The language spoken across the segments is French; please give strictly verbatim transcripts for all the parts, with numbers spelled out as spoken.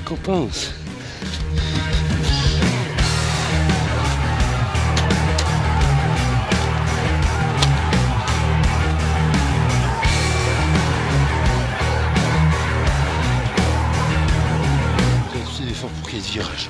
copains. J'ai aussi l'effort pour qu'il y ait ce virage.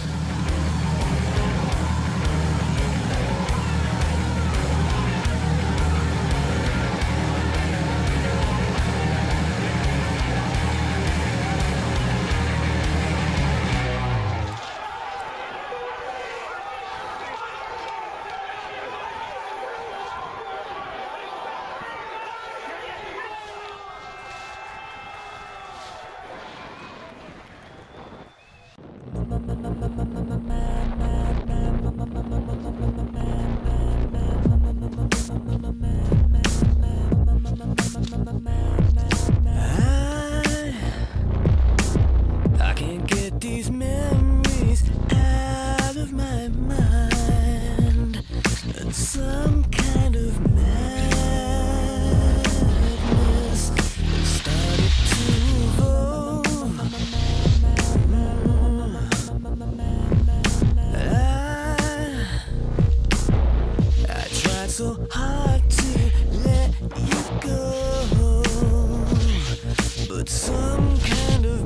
So hard to let you go, but some kind of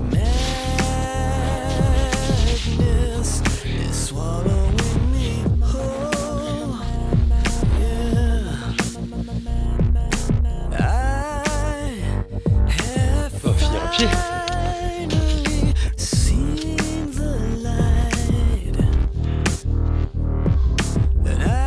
madness is swallowing me whole. Yeah, I have finally seen the light, and I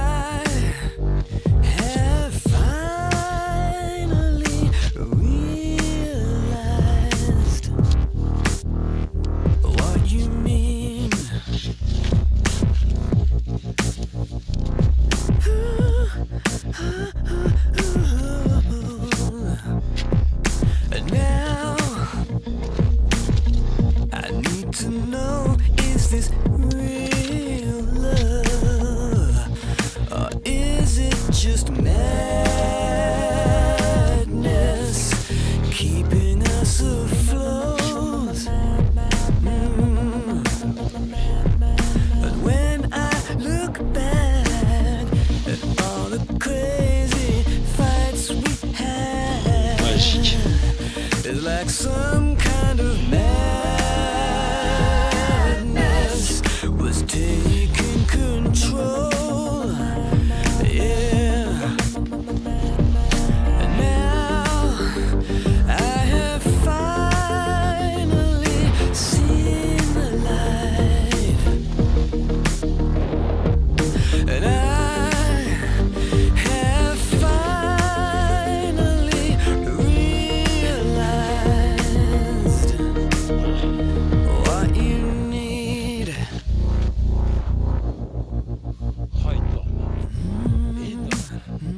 to know, is this real love, or is it just madness keeping us afloat? Mm. But when I look back at all the crazy fights we had, it's like some kind of madness was taking control, yeah. And now I have finally seen the light, and I have finally realized what you need. Oh, énorme. Énorme.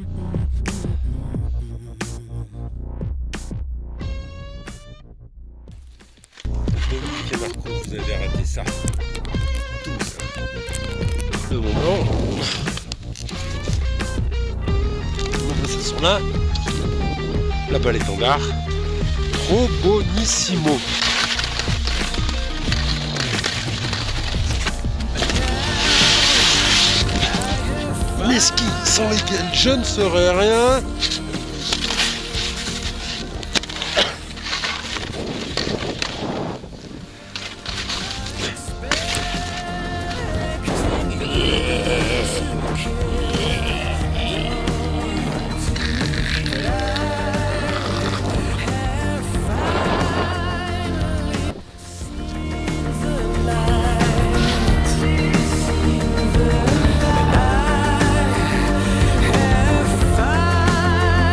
Donc, Marco, vous avez raté ça. Tout ça. Le Mont Blanc. Ces sont là. Là-bas l'étendard. Trop bonissimo. Les skis sans lesquels je ne serais rien. I have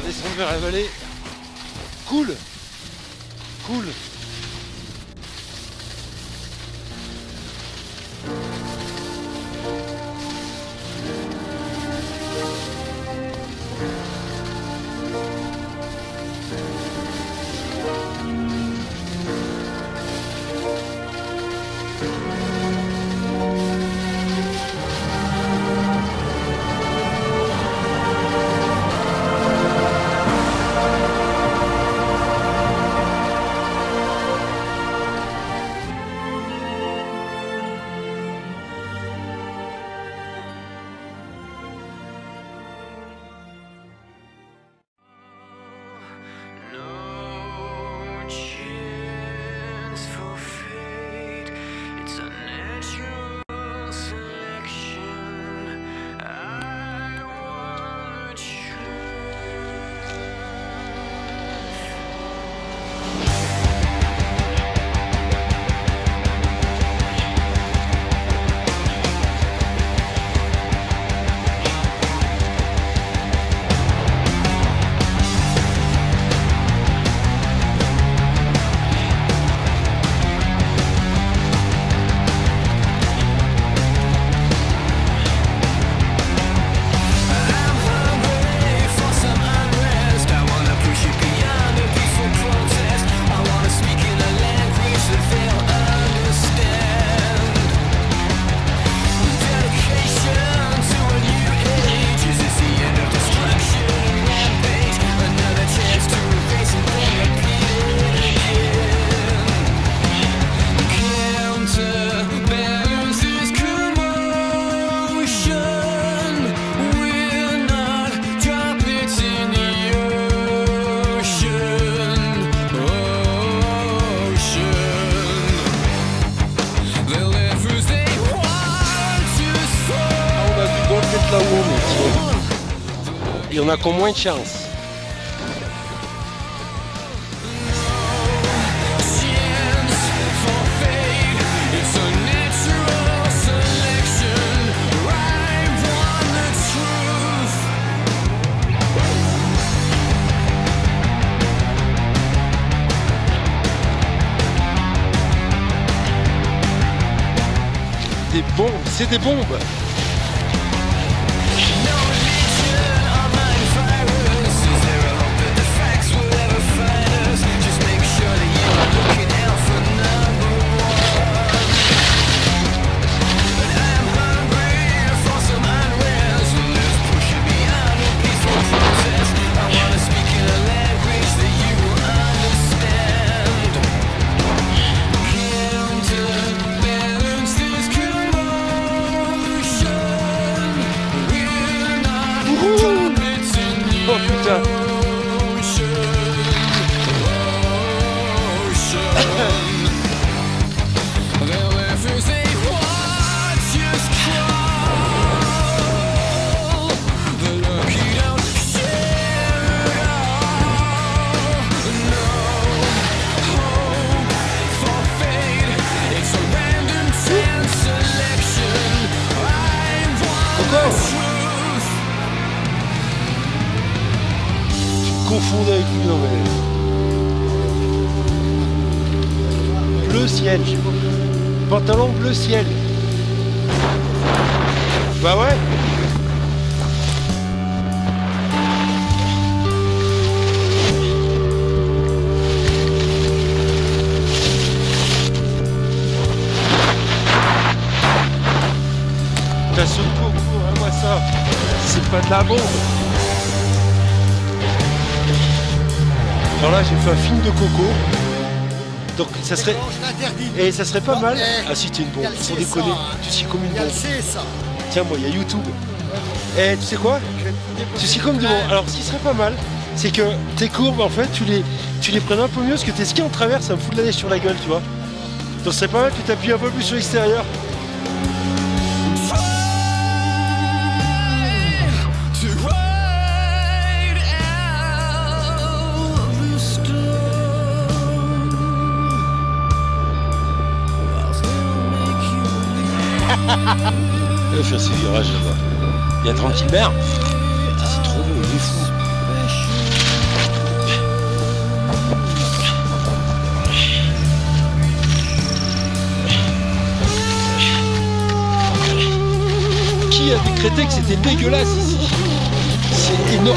descendre vers la vallée. Cool. Cool. Et on a qu'au moins de chance. Des bombes, c'est des bombes. Oh putain. Confondre avec lui, non mais... Bleu ciel. Pantalon bleu ciel. Bah ouais. T'as ce cours, hein, moi ça. C'est pas de la bombe. Alors là j'ai fait un film de coco. Donc ça serait. Et ça serait pas mal. Ah si t'es une bombe, sans déconner, tu scies comme une bombe. Tiens moi il y a YouTube. Et tu sais quoi? Tu scies comme du bon. Alors ce qui serait pas mal, c'est que tes courbes en fait tu les tu les prennes un peu mieux parce que tes skis en travers ça me fout de la neige sur la gueule tu vois. Donc ce serait pas mal que tu appuies un peu plus sur l'extérieur. Je vais faire ces virages là-bas. Il y a tranquille mer. C'est trop beau, il est fou. qui a décrété que c'était dégueulasse ici? C'est énorme.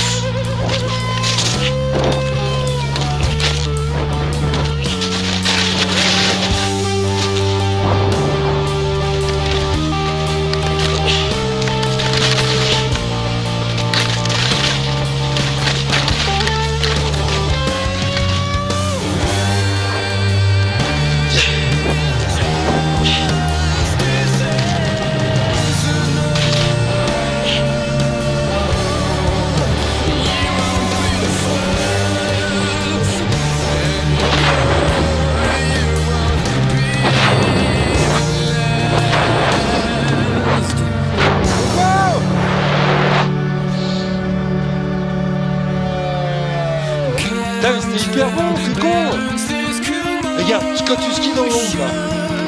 C'était hyper bon, c'est con. Regarde, quand tu skis dans l'ombre là.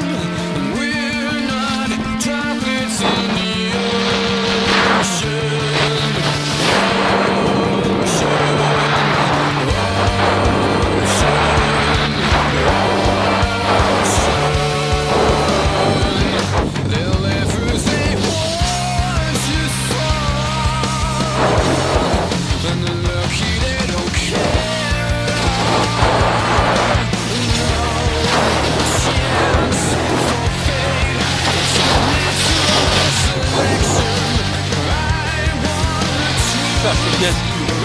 Ça c'est bien.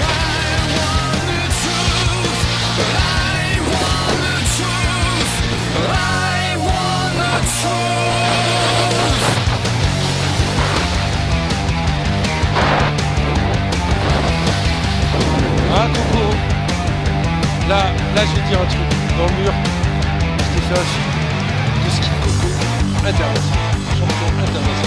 Ah Coco, là, là je vais dire un truc, dans le mur, je t'ai fait un film de ski de Coco international, champion international.